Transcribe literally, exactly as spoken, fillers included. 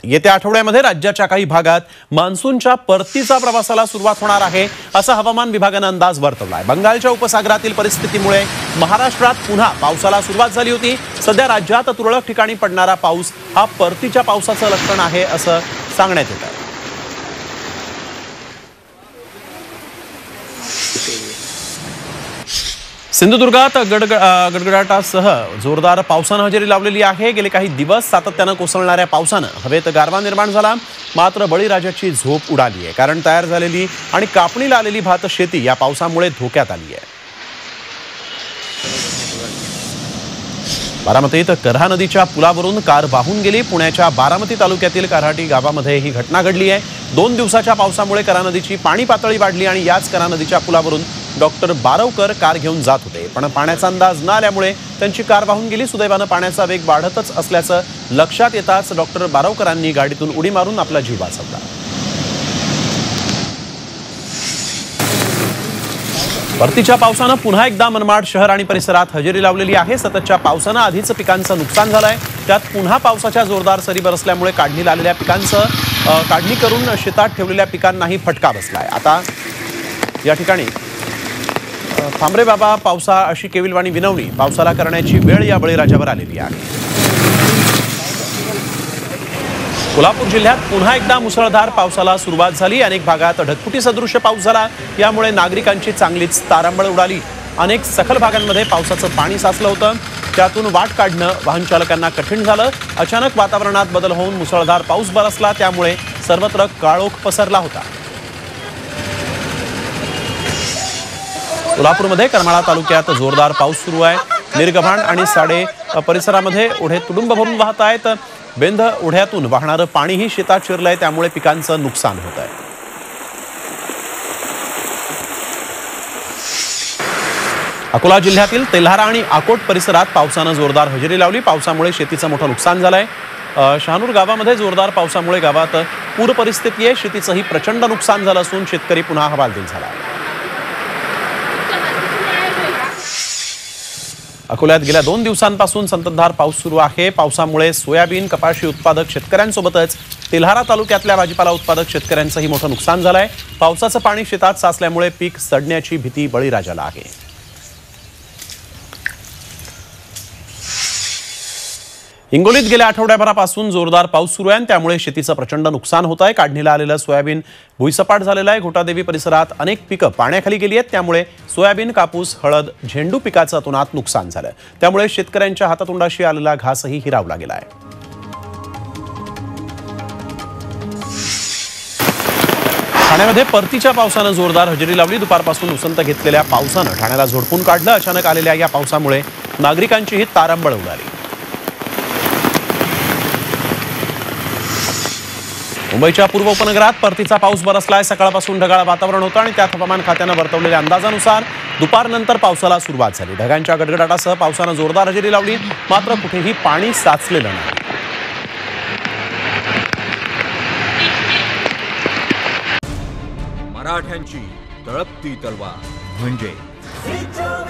येत्या आठवड्यामध्ये राज्याच्या काही भागात मान्सूनच्या परतीचा प्रवासाला सुरुवात होणार आहे असा हवामान विभागाने अंदाज वर्तवलाय। बंगालच्या उपसागरातील परिस्थितीमुळे महाराष्ट्रात पुन्हा पावसाला सुरुवात झाली होती। सध्या राज्यात तुरळक ठिकाणी पडणारा पाऊस हा परतीच्या पावसाचं लक्षण आहे असं सांगण्यात येत आहे। सिंधुदुर्गात गडगड गडगडाटासह जोरदार पावसाने हजेरी लावलेली आहे। गेले काही दिवस सातत्याने कोसळणाऱ्या पावसाने हवेत गारवा निर्माण झाला, मात्र बळीराजाची झोप उडाली आहे। कारण तयार झालेली आणि कापणीला आलेली भात शेती या पावसामुळे धोक्यात आली आहे। बारामतीत कऱ्हा नदीच्या पुलावरून कार वाहून गेली। पुण्याच्या बारामती तालुक्यातील कराटी गावामध्ये ही घटना घडली आहे। दोन दिवसाच्या पावसामुळे कऱ्हा नदीची पाणी पातळी वाढली आणि याच कऱ्हा नदीच्या पुलावरून डॉक्टर बारवकर कार घेऊन जात होते, पण पाण्याचा अंदाज न आल्यामुळे त्यांची कार वाहून गेली। सुदैवाने पाण्याचा वेग वाढतच असल्याचं लक्षात येताच डॉक्टर बारवकरांनी गाडीतून उडी मारून आपला जीव वाचवला। परतीच्या पावसाने पुन्हा एकदा मनमाड शहर आणि परिसरात हजेरी लावलेली आहे। सततच्या पावसाने आधीच पिकांचं नुकसान झालंय, त्यात पुन्हा पावसाच्या जोरदार सरी बरसल्यामुळे काढणीला आलेल्या पिकांचं काढणी करून शेतात ठेवलेल्या पिकांनाही फटका बसलाय। आता या ठिकाणी थांबरे बाबा पावसा अशी केविलवाणी विनवणी पावसाला करण्याची वेळ या बळीराजावर आलेली आहे। कोल्हापूर जिल्ह्यात पुन्हा एकदा मुसळधार पावसाला सुरुवात झाली। अनेक भागात ढगफुटी सदृश्य पाऊस झाला, यामुळे नागरिकांची चांगलीच तारांबळ उडाली। अनेक सखल भागांमध्ये पावसाचं पाणी साचलं होतं, त्यातून वाट काढणं वाहन चालकांना कठीण झालं। अचानक वातावरणात बदल होऊन मुसळधार पाऊस बरसला, त्यामुळे सर्वत्र काळोख पसरला होता। कोल्हापूरमध्ये करमाळा तालुक्यात जोरदार पाऊस सुरू आहे। निर्गभाण आणि साडे परिसरामध्ये ओढे तुडुंब भरून वाहत आहेत। बेंद ओढ्यातून वाहणारं पाणीही शेतात शिरलंय, त्यामुळे पिकांचं नुकसान होत आहे। अकोला जिल्ह्यातील तेल्हारा आणि आकोट परिसरात पावसानं जोरदार हजेरी लावली। पावसामुळे शेतीचं मोठं नुकसान झालंय। शहानूर गावामध्ये जोरदार पावसामुळे गावात पूर परिस्थिती आहे। शेतीचंही प्रचंड नुकसान झालं असून शेतकरी पुन्हा हवालदिल झाला आहे। अकोल्यात गेल्या दोन दिवसांपासून संततधार पाऊस सुरू आहे। पावसामुळे सोयाबीन कपाशी उत्पादक शेतकऱ्यांसोबतच तेल्हारा तालुक्यातल्या भाजीपाला उत्पादक शेतकऱ्यांचंही मोठं नुकसान झालंय। पावसाचं पाणी शेतात साचल्यामुळे पीक सडण्याची भीती बळीराजाला आहे। हिंगोलीत गेल्या आठवड्याभरापासून जोरदार पाऊस सुरू आहे, त्यामुळे शेतीचं प्रचंड नुकसान होत आहे। काढणीला आलेलं सोयाबीन भुईसपाट झालेलं आहे। घोटादेवी परिसरात अनेक पिकं पाण्याखाली गेली आहेत, त्यामुळे सोयाबीन, कापूस, हळद, झेंडू पिकाचं अतोनात नुकसान झालं। त्यामुळे शेतकऱ्यांच्या हातातोंडाशी आलेला घासही हिरावला गेला आहे। ठाण्यामध्ये परतीच्या पावसानं जोरदार हजेरी लावली। दुपारपासून उसंत घेतलेल्या पावसानं ठाण्याला झोडपून काढलं। अचानक आलेल्या या पावसामुळे नागरिकांचीही तारांबळ उडाली। मुंबईच्या पूर्व उपनगरात परतीचा पाऊस बरसलाय। सकाळपासून ढगाळ वातावरण होतं आणि त्यात हवामान खात्यानं वर्तवलेल्या अंदाजानुसार दुपारनंतर पावसाला सुरुवात झाली। ढगांच्या गडगडाटासह पावसानं जोरदार हजेरी लावली, मात्र कुठेही पाणी साचलेलं नाही। मराठ्यांची तळपती तलवार म्हणजे